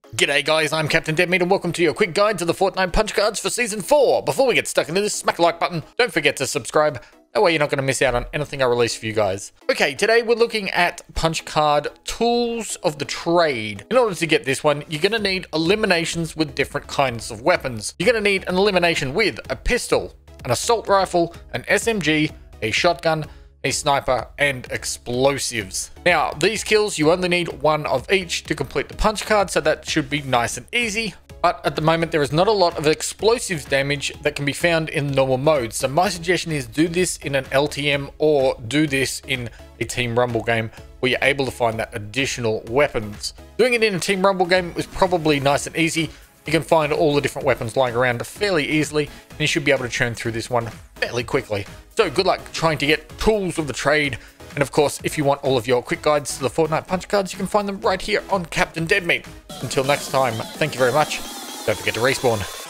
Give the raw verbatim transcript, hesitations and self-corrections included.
G'day guys, I'm Captain Deadmeat and welcome to your quick guide to the Fortnite punch cards for Season four. Before we get stuck into this, smack the like button, don't forget to subscribe, that way you're not going to miss out on anything I release for you guys. Okay, today we're looking at punch card tools of the trade. In order to get this one, you're going to need eliminations with different kinds of weapons. You're going to need an elimination with a pistol, an assault rifle, an S M G, a shotgun, a sniper, and explosives. Now, these kills, you only need one of each to complete the punch card, so that should be nice and easy. But at the moment, there is not a lot of explosives damage that can be found in normal mode. So my suggestion is do this in an L T M or do this in a Team Rumble game where you're able to find that additional weapons. Doing it in a Team Rumble game is probably nice and easy. You can find all the different weapons lying around fairly easily, and you should be able to churn through this one fairly quickly. So good luck trying to get tools of the trade. And of course, if you want all of your quick guides to the Fortnite punch cards, you can find them right here on Captain Deadmeat. Until next time, thank you very much. Don't forget to respawn.